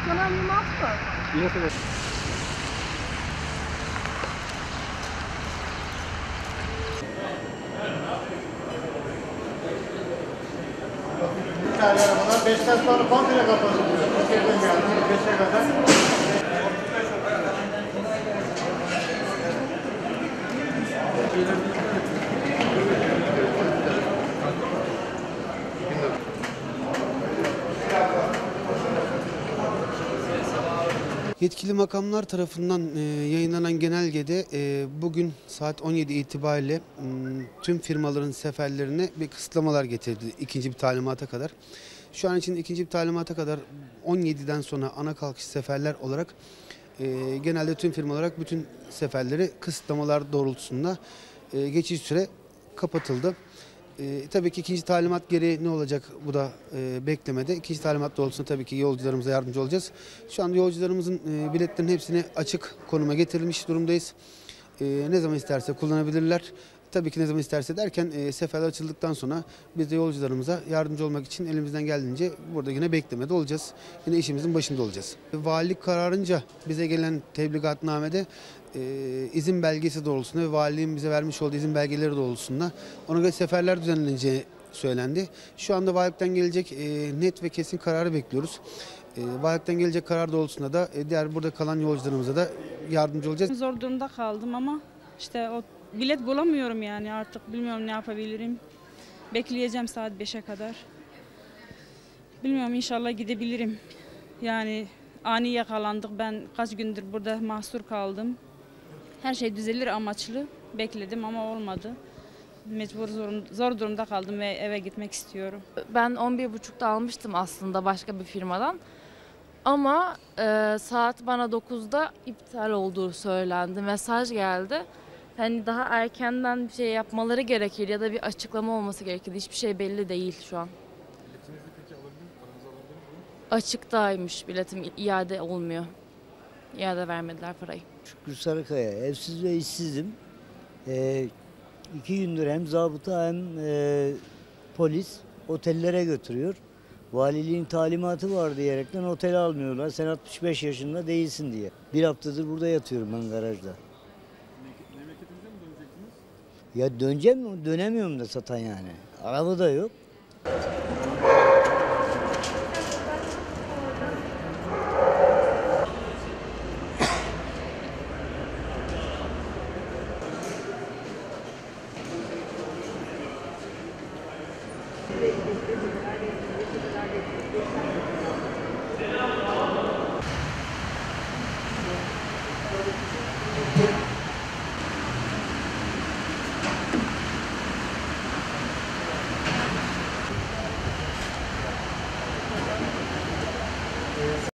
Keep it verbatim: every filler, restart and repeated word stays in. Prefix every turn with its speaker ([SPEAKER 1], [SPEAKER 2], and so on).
[SPEAKER 1] Dönem yirmi altı mı?
[SPEAKER 2] Yine kadar.
[SPEAKER 3] Bir tane arabalar beşten sonra komple kapatılıyor. Türkiye'den geldi. beşe kadar.
[SPEAKER 4] Yetkili makamlar tarafından e, yayınlanan genelgede e, bugün saat on yedi itibariyle m, tüm firmaların seferlerine bir kısıtlamalar getirdi ikinci bir talimata kadar. Şu an için ikinci bir talimata kadar on yediden sonra ana kalkış seferler olarak e, genelde tüm firma olarak bütün seferleri kısıtlamalar doğrultusunda e, geçici süre kapatıldı. E, tabii ki ikinci talimat gereği ne olacak bu da e, beklemede. İkinci talimat doğrultusunda tabii ki yolcularımıza yardımcı olacağız. Şu anda yolcularımızın e, biletlerinin hepsini açık konuma getirilmiş durumdayız. E, ne zaman isterse kullanabilirler. Tabii ki ne zaman isterse derken e, seferler açıldıktan sonra biz de yolcularımıza yardımcı olmak için elimizden geldiğince burada yine beklemede olacağız. Yine işimizin başında olacağız. Valilik kararınca bize gelen tebligatnamede e, izin belgesi doğrultusunda ve valiliğin bize vermiş olduğu izin belgeleri doğrultusunda ona göre seferler düzenleneceği söylendi. Şu anda valilikten gelecek e, net ve kesin kararı bekliyoruz. E, valilikten gelecek karar doğrultusunda da e, diğer burada kalan yolcularımıza da yardımcı olacağız.
[SPEAKER 5] Zor durumda kaldım ama işte o bilet bulamıyorum yani artık bilmiyorum ne yapabilirim. Bekleyeceğim saat beşe kadar. Bilmiyorum inşallah gidebilirim. Yani ani yakalandık. Ben kaç gündür burada mahsur kaldım. Her şey düzelir amaçlı bekledim ama olmadı. Mecbur zor, zor durumda kaldım ve eve gitmek istiyorum.
[SPEAKER 6] Ben on bir buçukta almıştım aslında başka bir firmadan. Ama e, saat bana dokuzda iptal olduğu söylendi. Mesaj geldi. Hani daha erkenden bir şey yapmaları gerekir ya da bir açıklama olması gerekir. Hiçbir şey belli değil şu an.
[SPEAKER 2] Biletinizi peki alabilir miyim? Paranızı alabilir miyim?
[SPEAKER 6] Açıktaymış biletim, iade olmuyor. İade vermediler parayı.
[SPEAKER 7] Şükrü Sarıkaya, evsiz ve işsizim. Ee, iki gündür hem zabıta hem e, polis otellere götürüyor. Valiliğin talimatı var diyerekten otele almıyorlar. Sen altmış beş yaşında değilsin diye. Bir haftadır burada yatıyorum ben garajda.
[SPEAKER 2] Memleketinize mi döneceksiniz?
[SPEAKER 7] Ya döneceğim mi? Dönemiyorum da satan yani. Araba da yok.
[SPEAKER 1] Thank you.